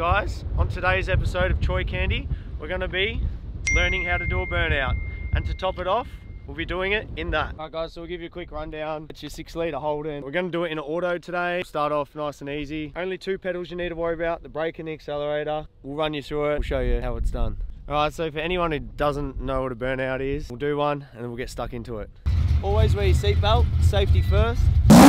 guys, on today's episode of Choi Candy, we're going to be learning how to do a burnout. And to top it off, we'll be doing it in that. Alright guys, so we'll give you a quick rundown. It's your 6 litre Holden. We're going to do it in auto today. Start off nice and easy. Only 2 pedals you need to worry about, the brake and the accelerator. We'll run you through it. We'll show you how it's done. Alright, so for anyone who doesn't know what a burnout is, we'll do one and then we'll get stuck into it. Always wear your seatbelt, safety first.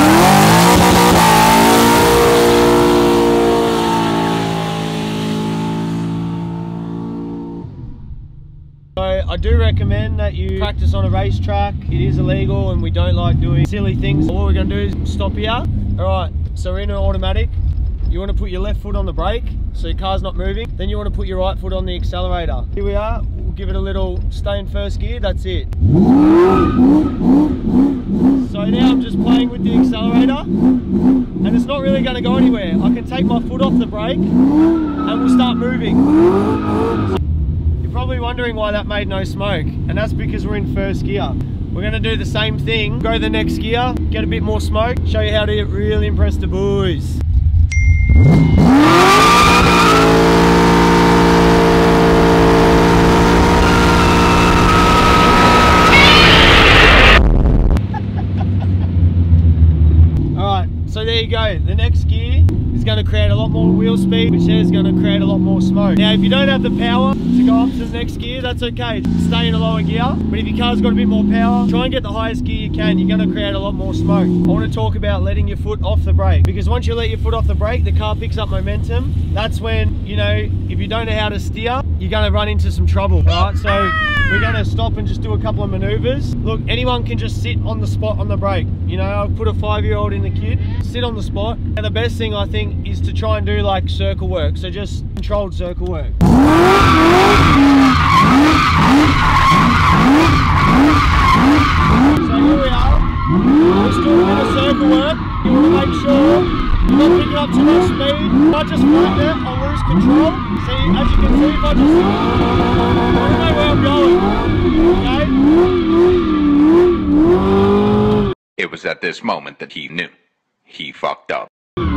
So I do recommend that you practice on a racetrack. It is illegal and we don't like doing silly things. So what we're going to do is stop here. Alright, so we're in an automatic. You want to put your left foot on the brake so your car's not moving. Then you want to put your right foot on the accelerator. Here we are. We'll give it a little stay in first gear. That's it. So now I'm just playing with the accelerator and it's not really going to go anywhere. I can take my foot off the brake and we'll start moving. You're probably wondering why that made no smoke, and that's because we're in first gear. We're going to do the same thing, go the next gear, get a bit more smoke, show you how to really impress the boys. Alright, so there you go. The next gear is going to create a lot more wheel speed, which is going to create a lot more smoke. Now if you don't have the power to go up to the next gear, that's okay. Stay in a lower gear, but if your car's got a bit more power, try and get the highest gear you can. You're going to create a lot more smoke. I want to talk about letting your foot off the brake, because once you let your foot off the brake, the car picks up momentum. That's when, you know, if you don't know how to steer, you're going to run into some trouble, right? So we're going to stop and just do a couple of maneuvers. Look, anyone can just sit on the spot on the brake. You know, I'll put a 5-year-old in the kid, sit on the spot. And the best thing I think is to try and do like circle work. So just controlled circle work. So here we are. Let's do a bit of circle work. You want to make sure you're not picking up too much speed. If I just flatten it, I'll lose control. See, as you can see, if I just... I don't know where I'm going. Okay? It was at this moment that he knew. He fucked up.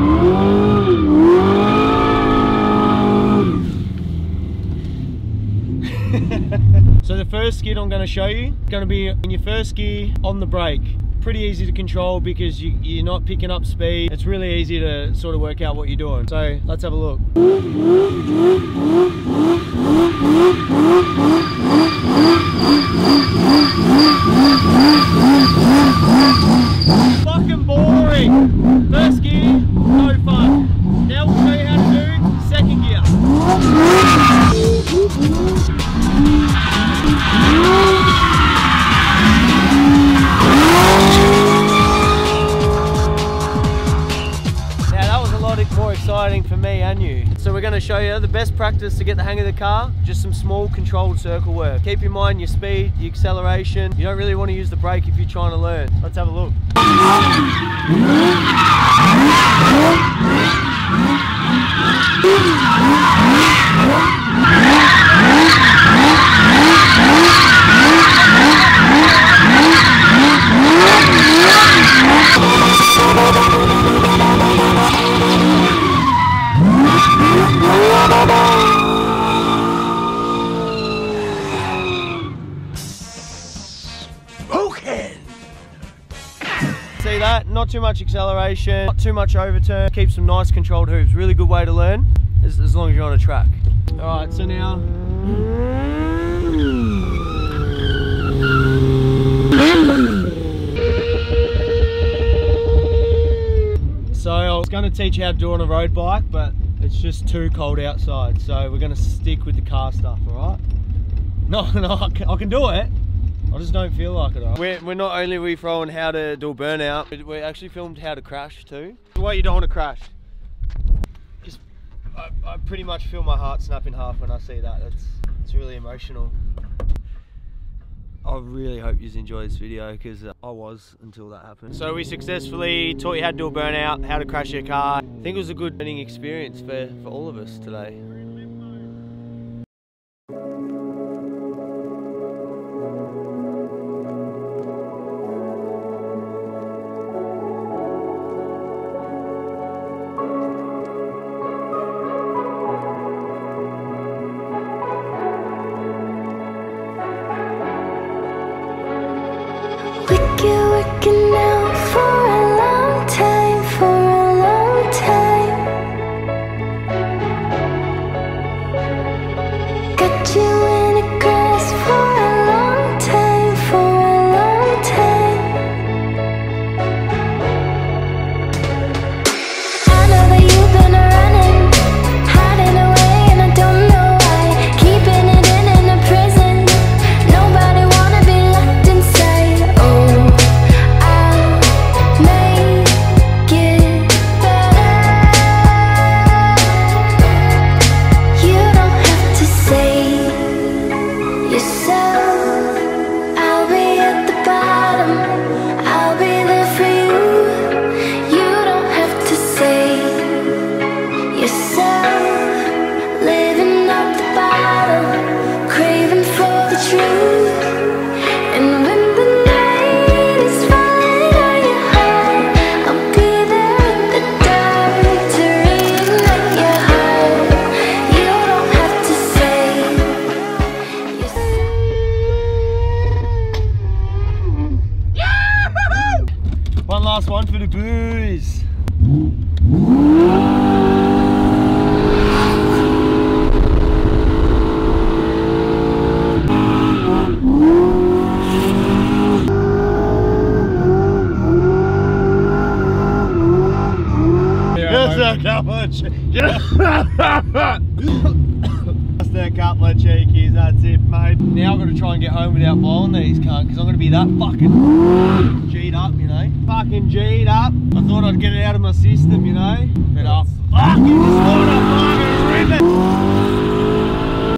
So the first skid I'm going to show you is going to be in your first gear on the brake. Pretty easy to control because you're not picking up speed. It's really easy to sort of work out what you're doing. So let's have a look. Fucking boring. First gear, no fun. Now we'll show you how to do second gear. More exciting for me and you. So we're going to show you the best practice to get the hang of the car, just some small controlled circle work. Keep in mind your speed, your acceleration. You don't really want to use the brake if you're trying to learn. Let's have a look. See that? Not too much acceleration, not too much overturn. Keep some nice controlled hooves. Really good way to learn, as long as you're on a track. Alright, so now... So I was going to teach you how to do it on a road bike, but it's just too cold outside. So we're going to stick with the car stuff, alright? No, I can do it. I just don't feel like it. Right? We're not only we throwing how to do a burnout, but we actually filmed how to crash too. What you don't want to crash. Just, I pretty much feel my heart snap in half when I see that. It's really emotional. I really hope you enjoy this video because I was until that happened. So we successfully taught you how to do a burnout, how to crash your car. I think it was a good learning experience for all of us today. looking out for a long time, for a long time. Got you in a grass for a long time, for a long time. I know that you've been running, hiding away, and I don't know why. Keeping it in a prison. Nobody wanna be locked inside. Oh, I'll make it better. You don't have to save yourself. I'll be at the bottom, I'll be there for you. You don't have to save yourself. Living at the bottom, craving for the truth. And when the night is falling on your heart, I'll be there in the dark to reignite your heart. You don't have to save yourself. One last one for the booze. Just a couple of Just a couple of cheekies, that's it, mate. Now I've got to try and get home without blowing these, cunt, because I'm going to be that fucking G'd up, you know. Fucking G'd up. I thought I'd get it out of my system, you know. But I fucking